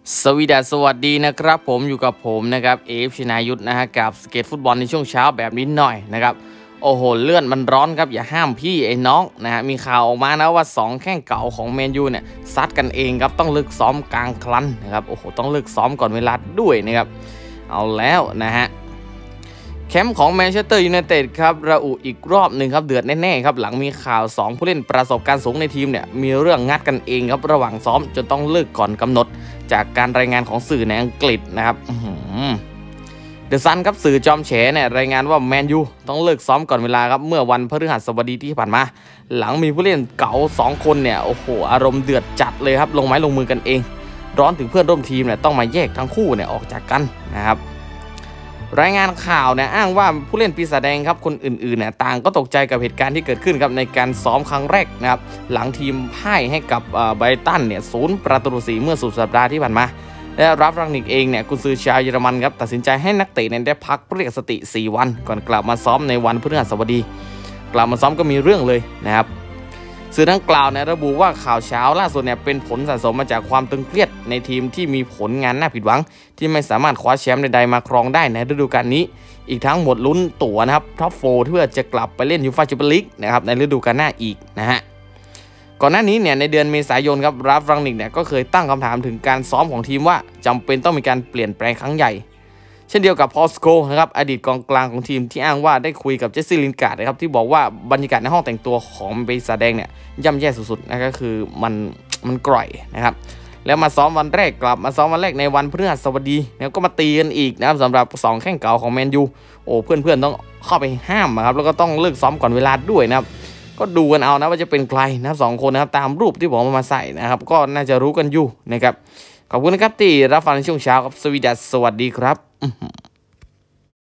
สวัสดีนะครับผมอยู่กับผมนะครับชนายุทธนะฮะกับสเก็ตฟุตบอลในช่วงเช้าแบบนี้หน่อยนะครับโอ้โหเลื่อนมันร้อนครับอย่าห้ามพี่ไอ้น้องนะฮะมีข่าวออกมานะว่า2แข้งเก่าของแมนยูเนี่ยซัดกันเองครับต้องเลิกซ้อมกลางคลันนะครับโอ้โหต้องเลิกซ้อมก่อนเวลาด้วยนะครับเอาแล้วนะฮะแคมป์ของแมนเชสเตอร์ยูไนเต็ดครับระอุอีกรอบหนึ่งครับเดือดแน่ๆครับหลังมีข่าว2ผู้เล่นประสบการณ์สูงในทีมเนี่ยมีเรื่องงัดกันเองครับระหว่างซ้อมจนต้องเลิกก่อนกำหนดจากการรายงานของสื่อในอังกฤษนะครับเดอะซันครับสื่อจอมแฉเนี่ยรายงานว่าแมนยูต้องเลิกซ้อมก่อนเวลาครับเมื่อวันพฤหัสบดีที่ผ่านมาหลังมีผู้เล่นเก่า2คนเนี่ยโอ้โหอารมณ์เดือดจัดเลยครับลงไม้ลงมือกันเองร้อนถึงเพื่อนร่วมทีมเนี่ยต้องมาแยกทั้งคู่เนี่ยออกจากกันนะครับรายงานข่าวเนี่ยอ้างว่าผู้เล่นปีศาจแดงครับคนอื่นๆเนี่ยต่างก็ตกใจกับเหตุการณ์ที่เกิดขึ้นครับในการซ้อมครั้งแรกนะครับหลังทีมพ่ายให้กับไบรตันเนี่ย0-4เมื่อสุดสัปดาห์ที่ผ่านมาและรับรังนิกเองเนี่ยกุนซือชาวเยอรมันครับตัดสินใจให้นักเตะได้พักเรียกสติ4วันก่อนกลับมาซ้อมในวันพฤหัสบดีกลับมาซ้อมก็มีเรื่องเลยนะครับสื่อดังกล่าวเนี่ยระบุว่าข่าวเช้าล่าสุดเนี่ยเป็นผลสะสมมาจากความตึงเครียดในทีมที่มีผลงานน่าผิดหวังที่ไม่สามารถคว้าแชมป์ใดๆมาครองได้ในฤดูกาลนี้อีกทั้งหมดลุ้นตั๋วนะครับท็อป4เพื่อจะกลับไปเล่นยูฟ่าแชมเปี้ยนลีกนะครับในฤดูกาลหน้าอีกนะฮะก่อนหน้านี้เนี่ยในเดือนเมษายนครับราฟรังนิกเนี่ยก็เคยตั้งคำถามถึงการซ้อมของทีมว่าจำเป็นต้องมีการเปลี่ยนแปลงครั้งใหญ่เช่นเดียวกับพอลสโกนะครับอดีตกองกลางของทีมที่อ้างว่าได้คุยกับเจสซี่ลินการ์ดนะครับที่บอกว่าบรรยากาศในห้องแต่งตัวของปีศาจแดงเนี่ยย่ำแย่สุดๆนะก็คือมันกร่อยนะครับแล้วมาซ้อมวันแรกกลับมาซ้อมวันแรกในวันพฤหัสบดีแล้วก็มาตีกันอีกนะครับสำหรับ2แข้งเก่าของแมนยูโอ้เพื่อนๆต้องเข้าไปห้ามครับแล้วก็ต้องเลิกซ้อมก่อนเวลาด้วยนะครับก็ดูกันเอานะว่าจะเป็นใครนะครับ2คนนะครับตามรูปที่ผมเอามาใส่นะครับก็น่าจะรู้กันอยู่นะครับขอบคุณนะครับที่รับฟังในช่วงเช้าครับสวัสดีครับ